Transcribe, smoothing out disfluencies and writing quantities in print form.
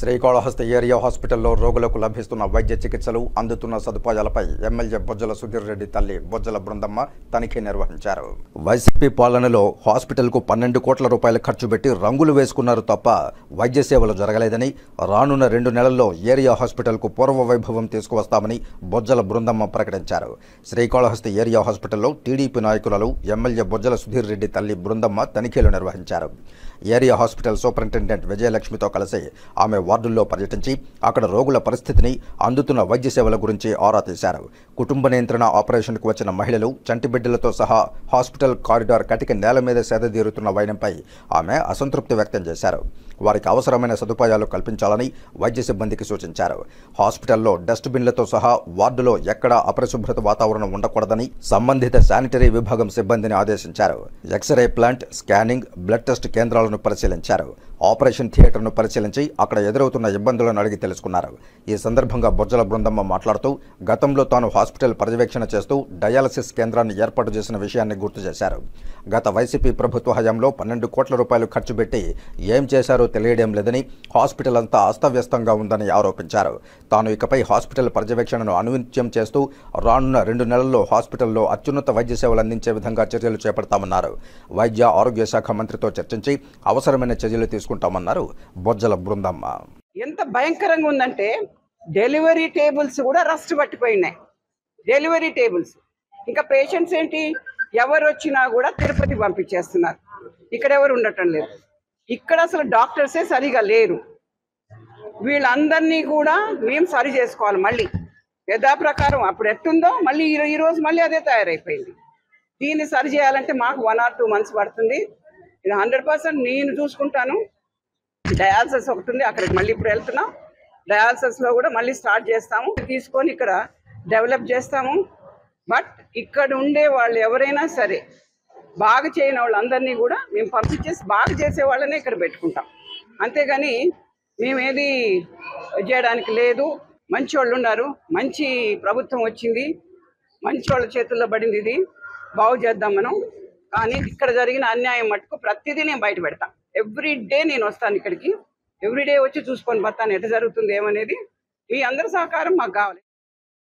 Srikalahasti area హాస్పిటల్లో రోగులకు లభిస్తున్న వైద్య చికిత్సలు అందుతున్న సదుపాయాలపై ఎమ్మెల్యే బొజ్జల సుధీర్ రెడ్డి తల్లి బొజ్జల బృందమ్మ తనిఖీ నిర్వహించారు. వైసీపీ పాలనలో హాస్పిటల్కు 12 కోట్ల రూపాయలు ఖర్చు పెట్టి రంగులు వేసుకున్నారు తప్ప వైద్య సేవలు జరగలేదని, రానున్న 2 నెలల్లో ఏరియా హాస్పిటల్కు పూర్వ వైభవం తీసుకువస్తామని బొజ్జల బృందమ్మ ప్రకటించారు. శ్రీకాళహస్తి ఏరియా హాస్పిటల్లో టీడీపీ నాయకులు ఎమ్మెల్యే బొజ్జల సుధీర్ రెడ్డి తల్లి బృందమ్మ తనిఖీలు నిర్వహించారు. ఏరియా హాస్పిటల్ సూపరింటెండెంట్ విజయలక్ష్మితో కలిసి ఆమె వార్డుల్లో పర్యటించి అక్కడ రోగుల పరిస్థితిని, అందుతున్న వైద్య సేవల గురించి ఆరా తీశారు. కుటుంబ నియంత్రణ ఆపరేషన్కు వచ్చిన మహిళలు చంటిబిడ్డలతో సహా హాస్పిటల్ కారిడార్ కటిక నేల మీద సేదతీరుతున్న వైనంపై ఆమె అసంతృప్తి వ్యక్తం చేశారు. వారికి అవసరమైన సదుపాయాలు కల్పించాలని వైద్య సిబ్బందికి సూచించారు. హాస్పిటల్లో డస్ట్బిన్లతో సహా వార్డులో ఎక్కడా అపరిశుభ్రత వాతావరణం ఉండకూడదని సంబంధిత శానిటరీ విభాగం సిబ్బందిని ఆదేశించారు. X-ray plant, scanning, blood test కేంద్రాలను పరిశీలించారు. ఆపరేషన్ థియేటర్ను పరిశీలించి అక్కడ ఎదురవుతున్న ఇబ్బందులను అడిగి తెలుసుకున్నారు. ఈ సందర్భంగా బొజ్జల బృందమ్మ మాట్లాడుతూ గతంలో తాను హాస్పిటల్ పర్యవేక్షణ చేస్తూ డయాలసిస్ కేంద్రాన్ని ఏర్పాటు చేసిన విషయాన్ని గుర్తు చేశారు. గత వైసీపీ ప్రభుత్వ హయాంలో 12 కోట్ల రూపాయలు ఖర్చు పెట్టి ఏం చేశారో తెలియడం లేదని, హాస్పిటల్ అంతా అస్తవ్యస్తంగా ఉందని ఆరోపించారు. తాను ఇకపై హాస్పిటల్ పర్యవేక్షణను అనునిత్యం చేస్తూ రానున్న 2 నెలల్లో హాస్పిటల్లో అత్యున్నత వైద్య సేవలు అందించే విధంగా చర్యలు చేపడతామన్నారు. వైద్య ఆరోగ్య శాఖ మంత్రితో చర్చించి అవసరమైన చర్యలు తీసుకుంటామన్నారు బొజ్జల బృందమ్మ. ఎంత భయంకరంగా ఉందంటే డెలివరీ టేబుల్స్ కూడా రస్ట్ పట్టిపోయినాయి. డెలివరీ టేబుల్స్ ఇంకా పేషెంట్స్ ఏంటి, ఎవరు వచ్చినా కూడా తిరుపతి పంపించేస్తున్నారు. ఇక్కడ ఎవరు ఉండటం లేదు. ఇక్కడ అసలు డాక్టర్సే సరిగా లేరు. వీళ్ళందరినీ కూడా మేము సరి చేసుకోవాలి. మళ్ళీ యథాప్రకారం అప్పుడు ఎట్టుందో మళ్ళీ ఈరోజు మళ్ళీ అదే తయారైపోయింది. దీన్ని సరి చేయాలంటే మాకు 1 or 2 months పడుతుంది. ఇది 100% నేను చూసుకుంటాను. డయాలసిస్ ఒకటి ఉంది, అక్కడికి మళ్ళీ ఇప్పుడు వెళ్తున్నాం. డయాలసిస్లో కూడా మళ్ళీ స్టార్ట్ చేస్తాము, తీసుకొని ఇక్కడ డెవలప్ చేస్తాము. బట్ ఇక్కడ ఉండే వాళ్ళు ఎవరైనా సరే బాగా చేయని వాళ్ళందరినీ కూడా మేము పంపించేసి బాగా చేసే వాళ్ళనే ఇక్కడ పెట్టుకుంటాం. అంతేగాని మేమేది చేయడానికి లేదు. మంచి వాళ్ళు ఉన్నారు, మంచి ప్రభుత్వం వచ్చింది, మంచి వాళ్ళ చేతుల్లో పడింది. ఇది బాగు చేద్దాం మనం. కానీ ఇక్కడ జరిగిన అన్యాయం మటుకు ప్రతిదీ నేను బయట పెడతాను. ఎవ్రీడే నేను వస్తాను ఇక్కడికి, ఎవ్రీడే వచ్చి చూసుకొని పోతాను ఎట్లా జరుగుతుంది ఏమనేది. మీ అందరి సహకారం మాకు కావాలి.